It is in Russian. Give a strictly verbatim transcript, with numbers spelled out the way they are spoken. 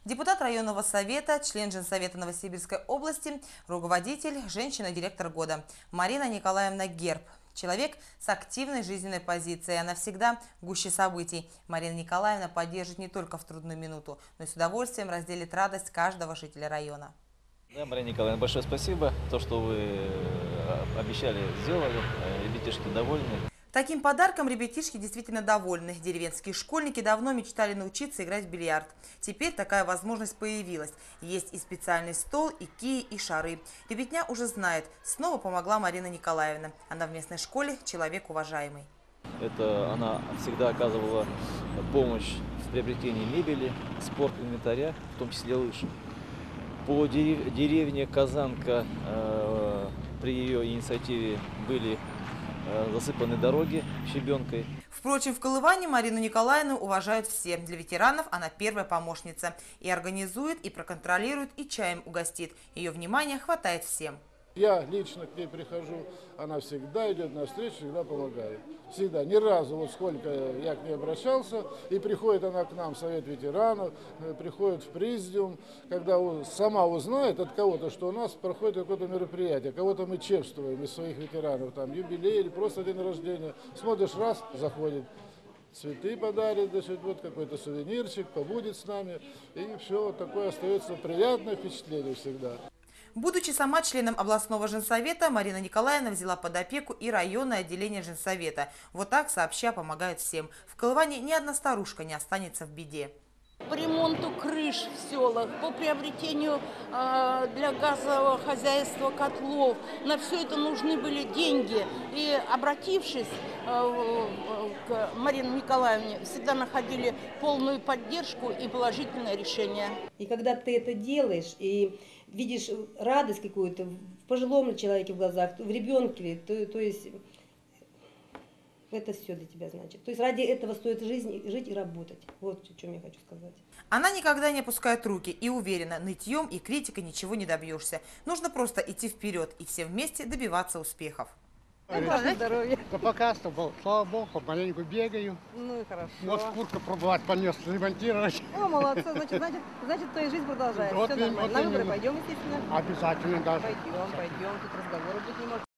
Депутат районного совета, член Женсовета Новосибирской области, руководитель, женщина-директор года Марина Николаевна Герб. Человек с активной жизненной позицией. Она всегда в гуще событий. Марина Николаевна поддержит не только в трудную минуту, но и с удовольствием разделит радость каждого жителя района. Да, Марина Николаевна, большое спасибо. То, что вы обещали, сделали. Ребятишки довольны. Таким подарком ребятишки действительно довольны. Деревенские школьники давно мечтали научиться играть в бильярд. Теперь такая возможность появилась. Есть и специальный стол, и кии, и шары. Ребятня уже знает. Снова помогла Марина Николаевна. Она в местной школе человек уважаемый. Это она всегда оказывала помощь в приобретении мебели, спорт-инвентаря, в том числе лыж. По деревне Казанка э, при ее инициативе были засыпаны дороги щебенкой. Впрочем, в Колыване Марину Николаевну уважают все. Для ветеранов она первая помощница. И организует, и проконтролирует, и чаем угостит. Ее внимания хватает всем. Я лично к ней прихожу, она всегда идет навстречу, всегда помогает. Всегда, ни разу, вот сколько я к ней обращался, и приходит она к нам в Совет ветеранов, приходит в президиум, когда сама узнает от кого-то, что у нас проходит какое-то мероприятие, кого-то мы чествуем из своих ветеранов, там юбилей или просто день рождения. Смотришь, раз, заходит, цветы подарит, значит, вот какой-то сувенирчик, побудет с нами, и все, такое остается приятное впечатление всегда. Будучи сама членом областного женсовета, Марина Николаевна взяла под опеку и районное отделение женсовета. Вот так сообща помогают всем. В Колыване ни одна старушка не останется в беде. По ремонту крыш в селах, по приобретению э, для газового хозяйства котлов. На все это нужны были деньги. И обратившись э, к Марине Николаевне, всегда находили полную поддержку и положительное решение. И когда ты это делаешь и видишь радость какую-то в пожилом человеке в глазах, в ребенке, то, то есть это все для тебя значит. То есть ради этого стоит жизнь, жить и работать. Вот о чем я хочу сказать. Она никогда не опускает руки и уверена, нытьем и критикой ничего не добьешься. Нужно просто идти вперед и все вместе добиваться успехов. Здоровья. Да пока что был, слава богу, помаленьку бегаю. Ну и хорошо. Вот куртку пробовать понес, ремонтировать. О, молодцы, значит, значит, значит, то и жизнь продолжается. Вот Все нормально. вот На выборы именно. пойдем, естественно. Обязательно даже. Пойдем, пойдем, тут разговоры быть не может.